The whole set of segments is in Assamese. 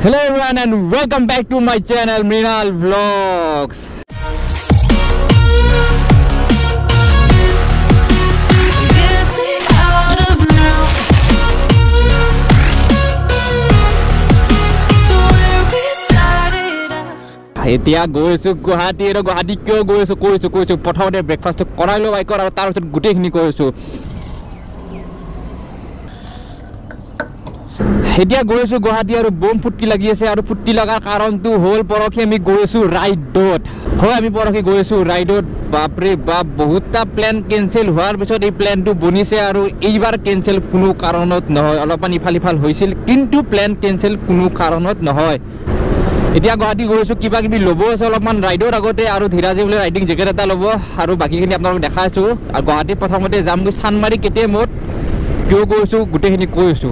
Hello everyone and welcome back to my channel Mrinal Vlogs. এতিয়া গৈছো গুৱাহাটী আৰু গুৱাহাটী কিয় গৈছো কৈছো প্ৰথমতে ব্ৰেকফাষ্ট কৰাইলো বাইকৰ আৰু তাৰ পিছত গুটেইখিনি কৰিছো এতিয়া গৈছো গুৱাহাটী আৰু বম ফুটকি লাগি আছে আৰু ফুটকি লগাৰ কাৰণটো হ'ল পৰখি আমি গৈছো ৰাইডত হয় আমি পৰখি গৈছো ৰাইডত বাপৰে বাপ বহুতটা প্ল্যান কেনসেল হোৱাৰ পিছত এই প্ল্যানটো বনিছে আৰু এইবাৰ কেনসেল কোনো কাৰণত নহয় অলপমান ইফাল হৈছিল কিন্তু প্ল্যান কেনসেল কোনো কাৰণত নহয় এতিয়া গুৱাহাটী গৈছো কিবা কিবি লব আছে অলপমান ৰাইডৰ আগতে আৰু ধীৰাজে বোলে ৰাইডিং জেকেট এটা লব আৰু বাকিখিনি আপোনালোকক দেখাইছো আৰু গুৱাহাটী প্ৰথমতে যাম গৈ চানমাৰী কেটেমত কিয় গৈছো গুটেইখিনি কৈছো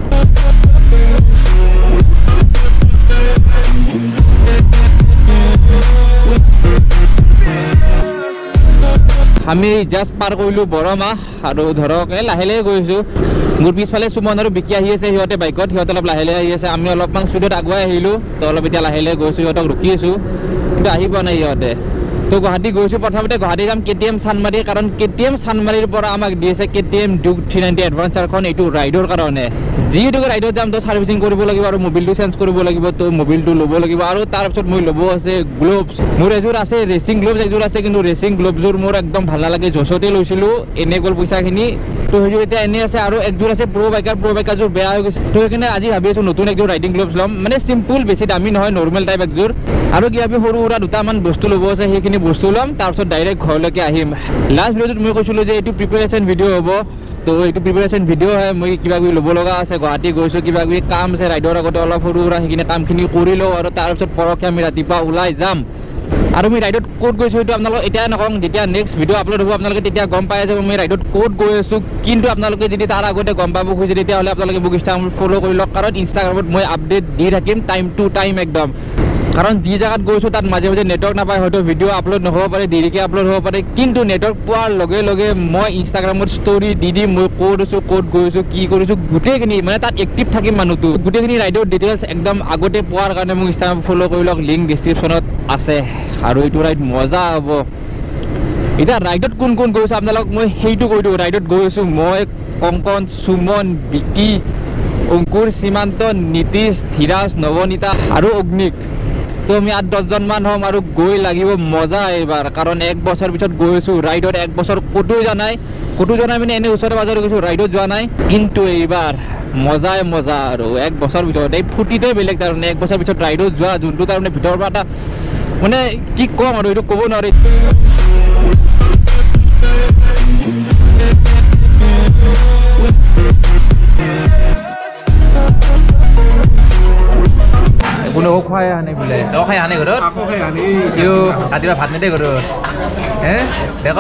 আমি জাস্ট পাৰ কৰিলো বৰমা আৰু ধৰক লাহে গৈছো মোৰ পিছফালে সুমন আৰু বিকি আহি আছে সিহঁতে বাইকত সিহঁতে অলপ লাহে আহি আছে আমি অলপমান স্পীডত আগুৱাই আহিলো তো অলপ এতিয়া লাহে গৈছো সিহঁতক ৰখি আছো কিন্তু আহি পোৱা নাই সিহঁতে তো গুৱাহাটী গৈছো প্ৰথমতে গুৱাহাটী যাম কেটিএম চানমাৰী কাৰণ কেটিএম চানমাৰীৰ পৰা আমাক দি আছে কেটিএম ডিউক 390 এডভান্সাৰখন এইটো ৰাইডৰ কাৰণে যিহেতু ৰাইডত যাম তো সাৰ্ভিসিং কৰিব লাগিব আৰু মোবিলটো চেঞ্জ কৰিব লাগিব তো মোবিলটো ল'ব লাগিব আৰু তাৰপিছত মই ল'ব আছে গ্লোভছ মোৰ এযোৰ আছে ৰেচিং গ্লোভছ এযোৰ আছে কিন্তু ৰেচিং গ্লোভছযোৰ মোৰ একদম ভাল নালাগে জছতে লৈছিলো এনে গ'ল পইচাখিনি তো সেইযোৰ এতিয়া এনে আছে আৰু একযোৰ আছে প্ৰ' বাইকাৰযোৰ বেয়া হৈ গৈছে তো সেইকাৰণে আজি ভাবি আছো নতুন একযোৰ ৰাইডিং গ্লোভছ ল'ম মানে চিম্পুল বেছি দামী নহয় নৰ্মেল টাইপ একযোৰ আৰু কি আমি সৰু সুৰা দুটামান বস্তু ল'ব আছে সেইখিনি বস্তু ল'ম তাৰপিছত ডাইৰেক্ট ঘৰলৈকে আহিম লাষ্ট ভিডিঅ'টোত মই কৈছিলোঁ যে এইটো প্ৰিপেৰেশ্যন ভিডিঅ' হ'ব তো এইটো প্ৰিপেৰেশ্যন ভিডিঅ' হয় মই কিবা কিবি ল'ব লগা আছে গুৱাহাটী গৈছোঁ কিবা কিবি কাম আছে ৰাইডৰ আগতে অলপ সৰু সুৰা সেইখিনি কামখিনি কৰি লওঁ আৰু তাৰপিছত পৰহি আমি ৰাতিপুৱা ওলাই যাম আৰু মই ৰাইডত ক'ত গৈছোঁ সেইটো আপোনালোকক এতিয়া নকওঁ যেতিয়া নেক্সট ভিডিঅ' আপলোড হ'ব আপোনালোকে তেতিয়া গম পাই যাব মই ৰাইডত ক'ত গৈ আছোঁ কিন্তু আপোনালোকে যদি তাৰ আগতে গম পাব খুজিছে তেতিয়াহ'লে আপোনালোকে মোক ইনষ্টাগ্ৰামত ফ'ল' কৰি লওক কাৰণ ইনষ্টাগ্ৰামত মই আপডেট দি থাকিম টাইম টু টাইম একদম কাৰণ যি জায়গাত গৈছোঁ তাত মাজে মাজে নেটৱৰ্ক নাপায় হয়তো ভিডিঅ' আপলোড নহ'ব পাৰে দেৰিকৈ আপলোড হ'ব পাৰে কিন্তু নেটৱৰ্ক পোৱাৰ লগে লগে মই ইনষ্টাগ্ৰামত ষ্টৰি দি দিম মই ক'ত আছোঁ ক'ত গৈছোঁ কি কৰিছোঁ গোটেইখিনি মানে তাত এক্টিভ থাকিম মানুহটো গোটেইখিনি ৰাইডৰ ডিটেইলছ একদম আগতে পোৱাৰ কাৰণে মোক ইনষ্টাগ্ৰাম ফ'ল' কৰি লওক লিংক ডিছক্ৰিপশ্যনত আছে আৰু এইটো ৰাইড মজা হ'ব এতিয়া ৰাইডত কোন গৈছোঁ আপোনালোকক মই সেইটো কৈ দিওঁ ৰাইডত গৈছোঁ মই কংকন সুমন বিকি অংকুৰ সীমান্ত নীতিশ ধীৰাজ নৱনীতা আৰু অগ্নিক তো আমি 8-10 মান হ'ম আৰু গৈ লাগিব মজা এইবাৰ কাৰণ এক বছৰ পিছত গৈছোঁ ৰাইডত এক বছৰ ক'তো যোৱা নাই মানে এনে ওচৰে পাজৰে গৈছোঁ ৰাইডত যোৱা নাই কিন্তু এইবাৰ মজাই মজা আৰু এক বছৰ ভিতৰত এই ফুটিটোৱে বেলেগ তাৰমানে এক বছৰ পিছত ৰাইডত যোৱা যোনটো তাৰমানে ভিতৰৰ পৰা এটা মানে কি ক'ম আৰু এইটো ক'ব নোৱাৰি কোনো খুৱাই আনে বোলে তই খাই আনে ঘৰত ৰাতিপুৱা ভাত নিদে ঘৰত হে দেখ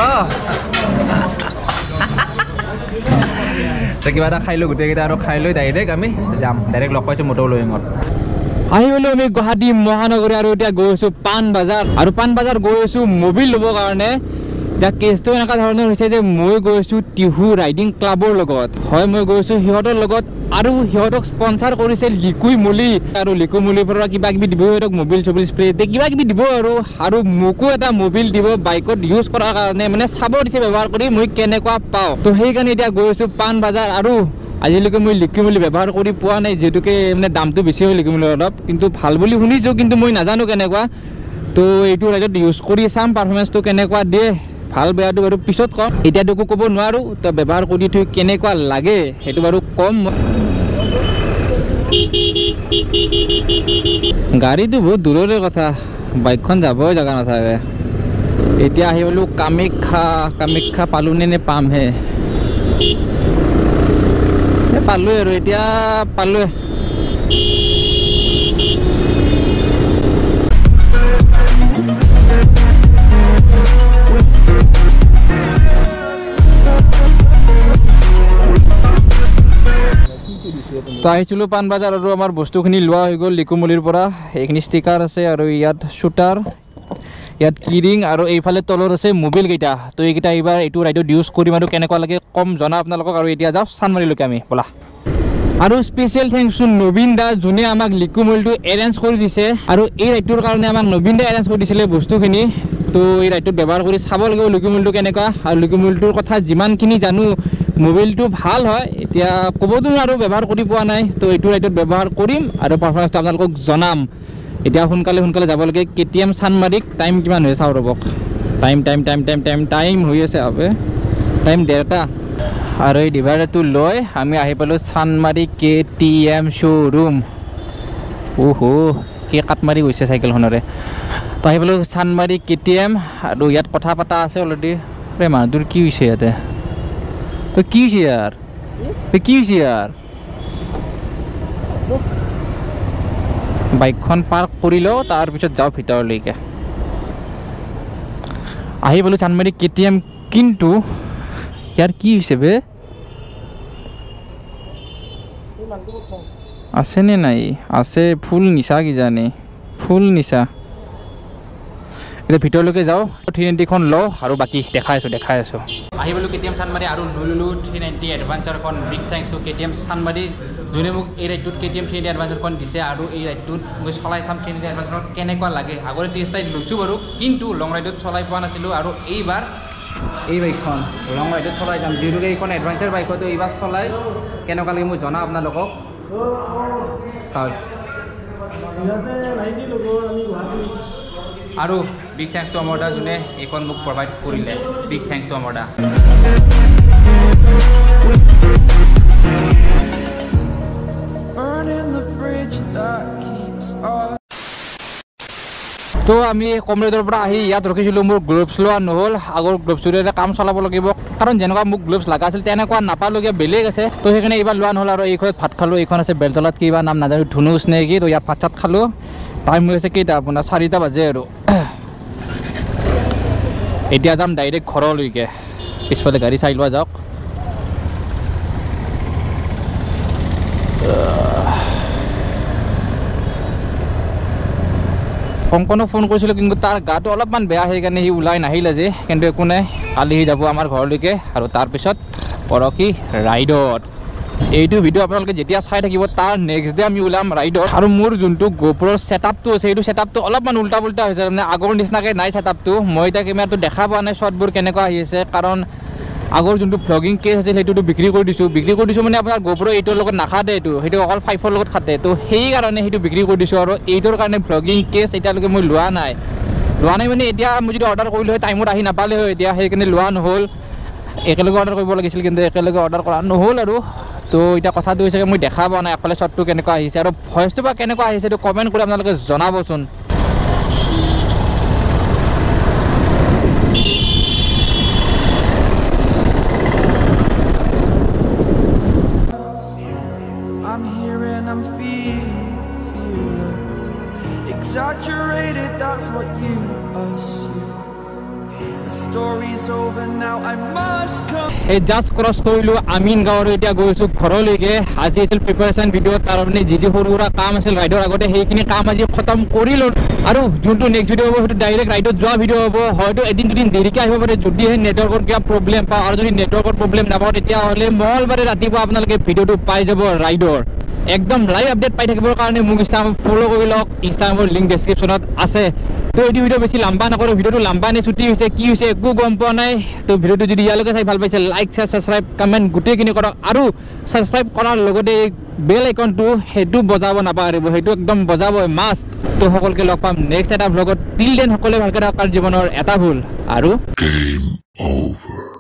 কিবা এটা খাই লৈ গোটেইকেইটা আৰু খাই লৈ ডাইৰেক্ট আমি যাম ডাইৰেক্ট লগ পাইছোঁ মটৰ লৈ আহি গ'লো আমি গুৱাহাটী মহানগৰী আৰু এতিয়া গৈ আছোঁ পাণ বজাৰ গৈ আছোঁ মবিল ল'বৰ কাৰণে এতিয়া কেছটো এনেকুৱা ধৰণৰ হৈছে যে মই গৈছোঁ টিহু ৰাইডিং ক্লাবৰ লগত হয় মই গৈছোঁ সিহঁতৰ লগত আৰু সিহঁতক স্পনচাৰ কৰিছে লিকু মুলিৰ পৰা কিবা কিবি দিব সিহঁতক মবিল চবিল স্প্ৰে কিবা কিবি দিব আৰু মোকো এটা মবিল দিব বাইকত ইউজ কৰাৰ কাৰণে মানে চাব দিছে ব্যৱহাৰ কৰি মই কেনেকুৱা পাওঁ তো সেইকাৰণে এতিয়া গৈছোঁ পাণ বজাৰ আৰু আজিলৈকে মই লিকুমুলি ব্যৱহাৰ কৰি পোৱা নাই যিহেতুকে মানে দামটো বেছি হয় লিকুমুলিৰ অলপ কিন্তু ভাল বুলি শুনিছোঁ কিন্তু মই নাজানো কেনেকুৱা তো এইটো ৰাইডত ইউজ কৰি চাম পাৰফৰ্মেঞ্চটো কেনেকুৱা দিয়ে ভাল বেয়াটো বাৰু পিছত কম এতিয়াতো একো ক'ব নোৱাৰোঁ তো ব্যৱহাৰ কৰি থৈ কেনেকুৱা লাগে সেইটো বাৰু কম গাড়ীটো বহুত দূৰৰে কথা বাইকখন যাবই জেগা নাথাকে এতিয়া আহি গ'লোঁ কামাখ্যা পালোঁ নে পামহে পালোৱে আৰু এতিয়া পালোৱে তো আহিছিলোঁ পাণ বজাৰ আৰু আমাৰ বস্তুখিনি লোৱা হৈ গ'ল লিকুমুলিৰ পৰা এইখিনি ষ্টিকাৰ আছে আৰু ইয়াত শ্বুটাৰ ইয়াত কিৰিং আৰু এইফালে তলত আছে মোবিল কেইটা তো এইকেইটা এইবাৰ এইটো ৰাইডত ইউজ কৰিম আৰু কেনেকুৱা লাগে কম জনা আপোনালোকক আৰু এতিয়া যাওঁ চানমাৰীলৈকে আমি ব'লা আৰু স্পেচিয়েল থেংকছ টু নবীন দা যোনে আমাক লিকুমলটো এৰেঞ্জ কৰি দিছে আৰু এই ৰাইডটোৰ কাৰণে আমাক নবীন দা এৰেঞ্জ কৰি দিছিলে বস্তুখিনি তো এই ৰাইডটোত ব্যৱহাৰ কৰি চাব লাগিব লিকুমলটো কেনেকুৱা আৰু লিকুমলটোৰ কথা যিমানখিনি জানো মোবাইলটো ভাল হয় এতিয়া ক'বতো আৰু ব্যৱহাৰ কৰি পোৱা নাই তো এইটো ৰাইডত ব্যৱহাৰ কৰিম আৰু পাৰফৰ্মেন্সটো আপোনালোকক জনাম এতিয়া সোনকালে যাব লাগে কেটিএম চানমাৰীক টাইম কিমান হৈ চাও ৰবক টাইম হৈ আছে আবে টাইম 1:30 আৰু এই ডিভাইডাৰটো লৈ আমি আহি পালো চানমাৰী কেটিএম শ্ব'ৰুম ওহো কি কাট মাৰি গৈছে চাইকেলখনৰে তো আহি পালো চানমাৰী কেটিএম আৰু ইয়াত কথা পাতা আছে অলৰেডি ৰে মানুহটোৰ কি হৈছে ইয়াতে তো কি হৈছে ইয়াৰ বাইকখন পাৰ্ক কৰি লওঁ তাৰপিছত যাওঁ ভিতৰলৈকে আহি পালো চানমাৰী কেটিএম কিন্তু ইয়াৰ কি হৈছে বে আছে নে নাই আছে ফুল নিচা কিজানি ফুল নিচা এতিয়া ভিতৰলৈকে যাওঁ 390খন লওঁ আৰু বাকী দেখাই আছোঁ আহি পালোঁ কেটিএম চানমাৰী আৰু লৈ ল'লোঁ 390 এডভেঞ্চাৰখন big thanks to KTM Chanmari যোনে মোক এই ৰাইডটোত কেটিএম 390 এডভেঞ্চাৰখন দিছে আৰু এই ৰাইডটোত মই চলাই চাম 390 এডভেঞ্চাৰত কেনেকুৱা লাগে আগতে টেষ্ট ৰাইড লৈছোঁ বাৰু কিন্তু লং ৰাইডত চলাই পোৱা নাছিলোঁ আৰু এইবাৰ এই বাইকখন লং ৰাইডত চলাই যাম যিহেতুকে এইখন এডভেঞ্চাৰ বাইকতো এইবাৰ চলাই কেনেকুৱা লাগে মই জনাম আপোনালোকক চাওক আৰু বিগ থেংকছ টু অমৰদা যোনে এইখন মোক প্ৰভাইড কৰিলে বিগ থেংকছ টু অমৰদা তো আমি কমৰেডৰ পৰা আহি ইয়াত ৰখিছিলোঁ মোৰ গ্লোভছ লোৱা নহ'ল আগৰ গ্লোভছৰে কাম চলাব লাগিব কাৰণ যেনেকুৱা মোক গ্লোভছ লগা আছিল তেনেকুৱা নাপালোগৈ বেলেগ আছে তো সেইকাৰণে এইবাৰ লোৱা নহ'ল আৰু এইখন ভাত খালোঁ এইখন আছে বেলতলাত কিবা নাম নাজানো ধুনুচ নে কি তো ইয়াত ভাত চাত খালোঁ টাইম হৈ আছে কেইটা আপোনাৰ 4টা বাজে আৰু এতিয়া যাম ডাইৰেক্ট ঘৰলৈকে পিছফালে গাড়ী চাই লোৱা যাওক কংকনক ফোন কৰিছিলোঁ কিন্তু তাৰ গাটো অলপমান বেয়া সেইকাৰণে সি ওলাই নাহিল আজি কিন্তু একো নাই কালি সি যাব আমাৰ ঘৰলৈকে আৰু তাৰপিছত পৰহি ৰাইডত এইটো ভিডিঅ' আপোনালোকে যেতিয়া চাই থাকিব তাৰ নেক্সট ডে আমি ওলাম ৰাইডত আৰু মোৰ যোনটো গোপ্ৰৰ ছেটআপটো আছে সেইটো ছেটআপটো অলপমান উল্টা পুল্টা হৈছে মানে আগৰ নিচিনাকৈ নাই ছেটআপটো মই এতিয়া কেমেৰাটো দেখা পোৱা নাই শ্বটবোৰ কেনেকুৱা আহি আছে কাৰণ আগৰ যোনটো ভ্লগিং কেছ আছিল সেইটোতো বিক্ৰী কৰি দিছোঁ মানে আপোনাৰ গোপ্ৰ 8ৰ লগত নাখাতে এইটো সেইটো অকল 5ৰ লগত খাতে তো সেইকাৰণে সেইটো বিক্ৰী কৰি দিছোঁ আৰু 8ৰ কাৰণে ভ্লগিং কেছ এতিয়ালৈকে মই লোৱা নাই মানে এতিয়া মই যদি অৰ্ডাৰ কৰিলোঁ হয় টাইমত আহি নাপালে হয় এতিয়া সেইকাৰণে লোৱা নহ'ল একেলগে অৰ্ডাৰ কৰিব লাগিছিল কিন্তু একেলগে অৰ্ডাৰ কৰা নহ'ল আৰু তো এতিয়া কথাটো হৈছে মই দেখা পোৱা নাই এফালে শ্বটটো কেনেকুৱা আহিছে আৰু ভইচটো বা কেনেকুৱা আহিছে এইটো কমেণ্ট কৰি আপোনালোকে জনাবচোন Exaggerated, that's what you assume. The story's over now, I must come. এই জাষ্ট ক্ৰছ কৰিলোঁ আমিন গাঁৱৰ এতিয়া গৈছোঁ ঘৰলৈকে আজি আছিল প্ৰিপাৰেশ্যন ভিডিঅ' তাৰ মানে যি সৰু সুৰা কাম আছিল ৰাইডৰ আগতে সেইখিনি কাম আজি খতম কৰিলোঁ আৰু যোনটো নেক্সট ভিডিঅ' হ'ব সেইটো ডাইৰেক্ট ৰাইডত যোৱা ভিডিঅ' হ'ব হয়তো এদিন দুদিন দেৰিকৈ আহিব পাৰে যদিহে নেটৱৰ্কৰ কিবা প্ৰব্লেম পাওঁ আৰু যদি নেটৱৰ্কৰ প্ৰব্লেম নাপাওঁ তেতিয়াহ'লে মঙলবাৰে ৰাতিপুৱা আপোনালোকে ভিডিঅ'টো পাই যাব ৰাইডৰ একদম লাইভ আপডেট পাই থাকিবৰ কাৰণে মোক ইনষ্টাগ্ৰাম ফ'ল' কৰি লওক ইনষ্টাগ্ৰামৰ লিংক ডেছক্ৰিপশ্যনত আছে তো এইটো ভিডিঅ' বেছি লাম্বা নকৰোঁ ভিডিঅ'টো লাম্বা নে ছুটি হৈছে কি হৈছে একো গম পোৱা নাই তো ভিডিঅ'টো যদি ইয়ালৈকে চাই ভাল পাইছে লাইক শ্বেয়াৰ ছাবস্ক্ৰাইব কমেণ্ট গোটেইখিনি কৰক আৰু ছাবস্ক্ৰাইব কৰাৰ লগতে বেল আইকনটো সেইটো বজাব নাপাহৰিব সেইটো একদম বজাবই মাষ্ট তো সকলোকে লগ পাম নেক্সট এটা ভ্লগত টিল দেন সকলোৱে ভালকৈ থাকক জীৱনৰ এটা ভুল আৰু গেম অভাৰ